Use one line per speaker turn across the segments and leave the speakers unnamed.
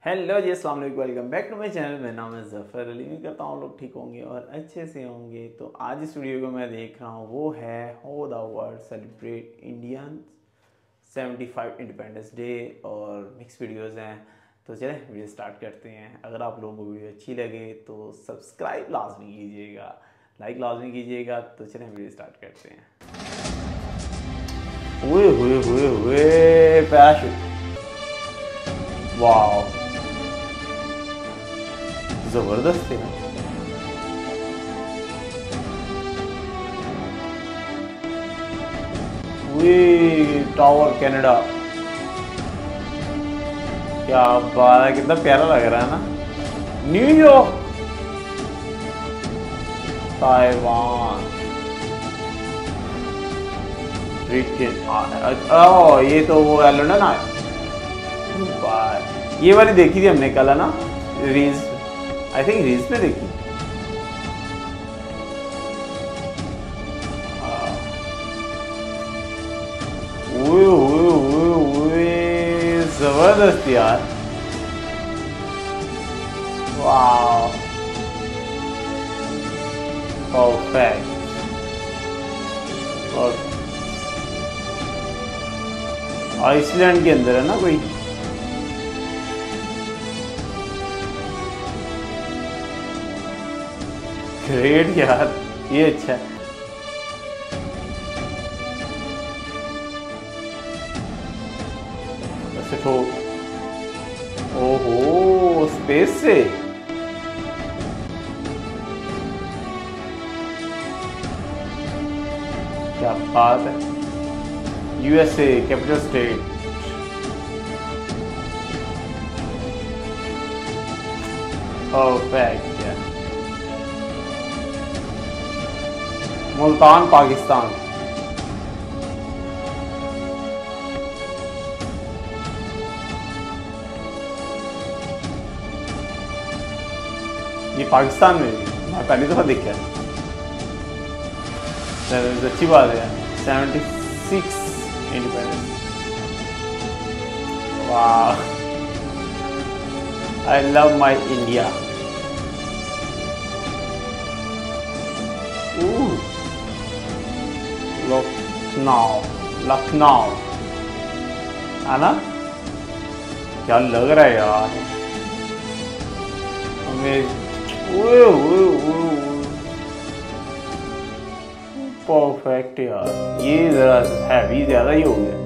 Hello जी, अस्सलाम वालेकुम, welcome back to my channel. मेरा नाम है ज़फ़र अली। उम्मीद करता हूँ लोग ठीक होंगे और अच्छे से होंगे। तो आज इस वीडियो को मैं देख रहा हूँ वो है how the world celebrate Indian 75 independence day और मिक्स वीडियोज़ हैं। तो चलें वीडियो स्टार्ट करते हैं। अगर आप लोगों को वीडियो अच्छी लगे तो सब्सक्राइब लाजमी कीजिएगा, लाइक लाजमी कीजिएगा। तो चलें वीडियो स्टार्ट करते हैं। हुए पैराशूट, वाह जबरदस्त है ना। टावर कनाडा, क्या बात है, कितना प्यारा लग रहा है ना। New york, Taiwan, Britain. ये तो वो है लंदन है। ये वाली देखी थी हमने कल, है ना, रील्स, आई थिंक रील्स में देखी। जबरदस्त यार, वाह परफेक्ट। और आइसलैंड के अंदर है ना कोई। ग्रेट यार, ये अच्छा है। तो ओहो, स्पेस से क्या बात है। यूएसए कैपिटल स्टेट, परफेक्ट है। मुल्तान पाकिस्तान, ये पाकिस्तान में भी मैं पहली दफा देखा है। अच्छी बात है। 76 इंडिपेंडेंस, वाह, I love my India. Lucknow, Lucknow है ना, क्या लग रहा है यार हमें। परफेक्ट यार, ये जरा हैवी ज्यादा ही हो गया।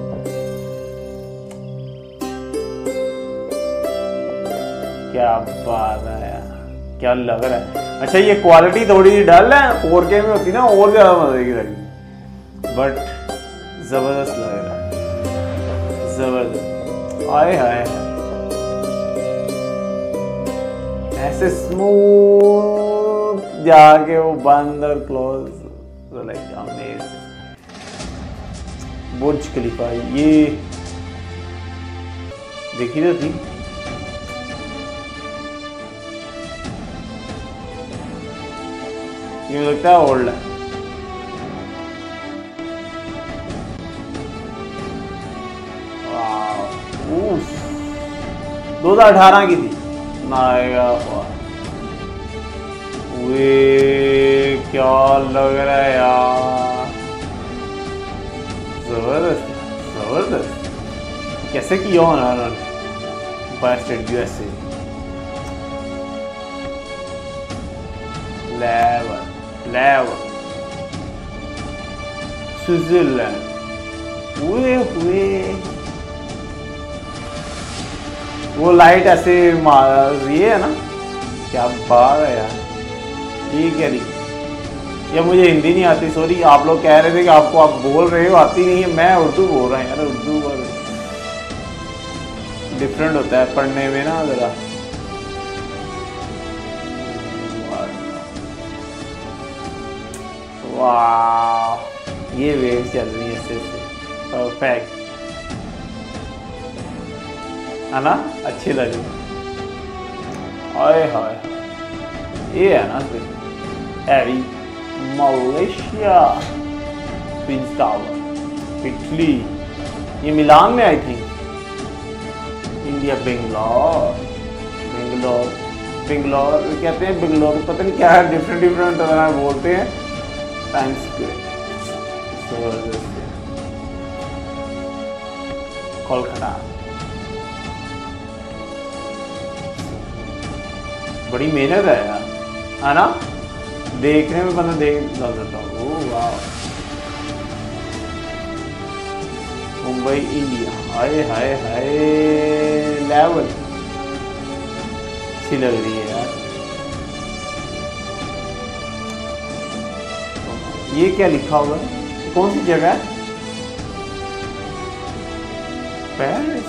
क्या बात है यार, क्या लग रहा है। अच्छा, ये क्वालिटी थोड़ी सी डल है, 4K में होती ना और ज्यादा मजे की लगी, बट जबरदस्त लग रहा है, जबरदस्त। आए हाय, ऐसे स्मूथ जाके वो बंद और close, like amazing. Burj Khalifa, ये देखी तो थी। ये लगता है ओल्ड है। 2018 की थी ना। वे क्या लग रहा है यार, जबरदस्त जबरदस्त। कैसे किया होना उन्होंने। By state USA, level level Switzerland, हुए वो लाइट ऐसे ये है ना, क्या बात है यार। ये क्या रही, या मुझे हिंदी नहीं आती, सॉरी। आप लोग कह रहे थे कि आपको, आप बोल रहे हो आती नहीं है, मैं उर्दू बोल रहा हूँ यार। उर्दू और डिफरेंट होता है पढ़ने में ना जरा। वाह, ये वेव चल रही है ऐसे से, परफेक्ट है ना, अच्छी लगी। हाय हाय, ये है ना heavy. Malaysia, twins tower, Italy, ये मिलान में आई थिंक। इंडिया, बेंगलोर, बिंगलोर, बिंगलोर कहते हैं, बिंगलोर पता नहीं क्या है, डिफरेंट डिफरेंट तरह बोलते हैं। टाइम स्क्वायर, कोलकाता, बड़ी मेहनत है यार, है ना, देखने में बंदा देख सकता हूँ। ओह वाह, मुंबई इंडिया, हाय हाय हाय, लेवल अच्छी लग रही है यार। ये क्या लिखा होगा, कौन सी जगह है? Paris.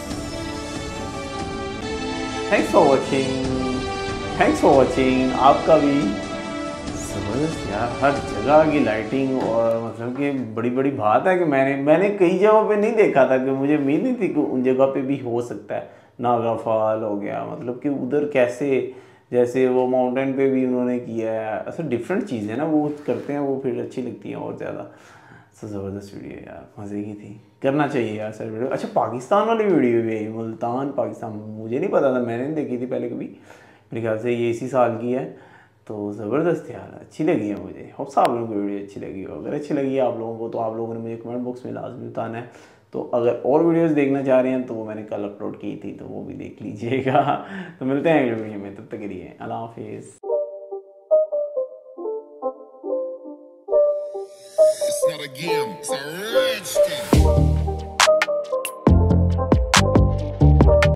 Thanks for watching, thanks for watching. आपका भी जबरदस्त यार, हर जगह की लाइटिंग, और मतलब कि बड़ी बड़ी बात है कि मैंने कई जगहों पे नहीं देखा था, कि मुझे उम्मीद नहीं थी कि उन जगह पे भी हो सकता है। नागा फॉल हो गया, मतलब कि उधर कैसे, जैसे वो माउंटेन पे भी उन्होंने किया है, ऐसा डिफरेंट चीज़ें ना वो करते हैं, वो फिर अच्छी लगती हैं और ज़्यादा। ज़बरदस्त वीडियो यार, मज़े की थी, करना चाहिए यार सर वीडियो। अच्छा, पाकिस्तान वाली वीडियो भी है, मुल्तान पाकिस्तान, मुझे नहीं पता था, मैंने नहीं देखी थी पहले कभी, मेरे ख्याल से ये इसी साल की है। तो ज़बरदस्त यार, अच्छी लगी है मुझे। होप से आप लोगों को वीडियो अच्छी लगी हो। अगर अच्छी लगी है आप लोगों को तो आप लोगों ने मुझे कमेंट बॉक्स में लाजमी बताना है। तो अगर और वीडियोस देखना चाह रहे हैं तो वो मैंने कल अपलोड की थी, तो वो भी देख लीजिएगा। तो मिलते हैं अगले वीडियो में, तब तक के लिए अल्लाह हाफिज़।
It's not a game, it's a rich thing.